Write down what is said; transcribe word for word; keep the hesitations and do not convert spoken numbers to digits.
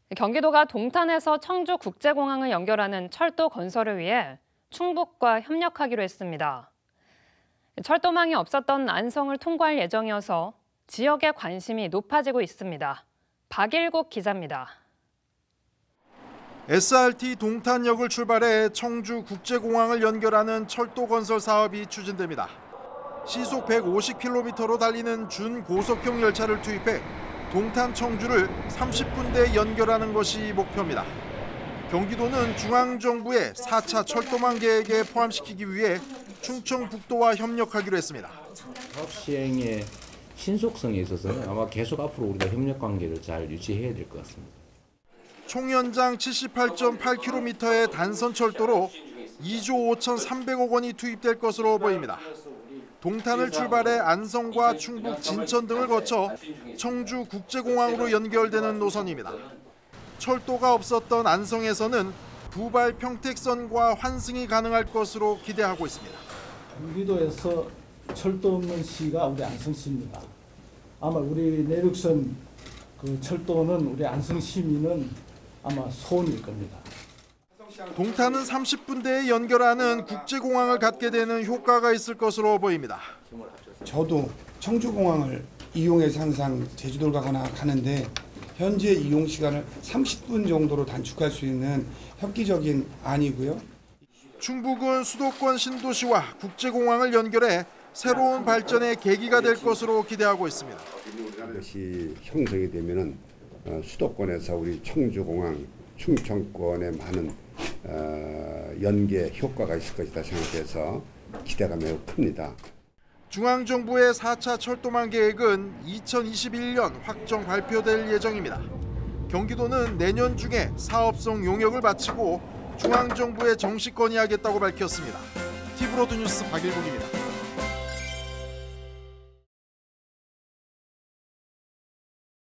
경기도가 동탄에서 청주국제공항을 연결하는 철도 건설을 위해 충북과 협력하기로 했습니다. 철도망이 없었던 안성을 통과할 예정이어서 지역의 관심이 높아지고 있습니다. 박일국 기자입니다. 에스알티 동탄역을 출발해 청주국제공항을 연결하는 철도 건설 사업이 추진됩니다. 시속 백오십 킬로미터로 달리는 준고속형 열차를 투입해 동탄 청주를 삼십 분대에 연결하는 것이 목표입니다. 경기도는 중앙정부의 사 차 철도망 계획에 포함시키기 위해 충청북도와 협력하기로 했습니다. 사업 시행의 신속성에 있어서는 아마 계속 앞으로 우리가 협력 관계를 잘 유지해야 될 것 같습니다. 총 연장 칠십팔 점 팔 킬로미터의 단선 철도로 이조 오천삼백억 원이 투입될 것으로 보입니다. 동탄을 출발해 안성과 충북 진천 등을 거쳐 청주국제공항으로 연결되는 노선입니다. 철도가 없었던 안성에서는 부발 평택선과 환승이 가능할 것으로 기대하고 있습니다. 경기도에서 철도 없는 시가 우리 안성시입니다. 아마 우리 내륙선 그 철도는 우리 안성 시민은 아마 소원일 겁니다. 동탄은 삼십 분대에 연결하는 국제공항을 갖게 되는 효과가 있을 것으로 보입니다. 저도 청주공항을 이용해서 항상 제주도를 가거나 가는데 현재 이용 시간을 삼십 분 정도로 단축할 수 있는 획기적인 안이고요. 충북은 수도권 신도시와 국제공항을 연결해 새로운 발전의 계기가 될 것으로 기대하고 있습니다. 이것이 형성이 되면은 수도권에서 우리 청주공항, 충청권에 많은 연계 효과가 있을 것이다 생각해서 기대가 매우 큽니다. 중앙정부의 사 차 철도망 계획은 이천이십일 년 확정 발표될 예정입니다. 경기도는 내년 중에 사업성 용역을 마치고 중앙정부에 정식 건의하겠다고 밝혔습니다. 티브로드 뉴스 박일국입니다.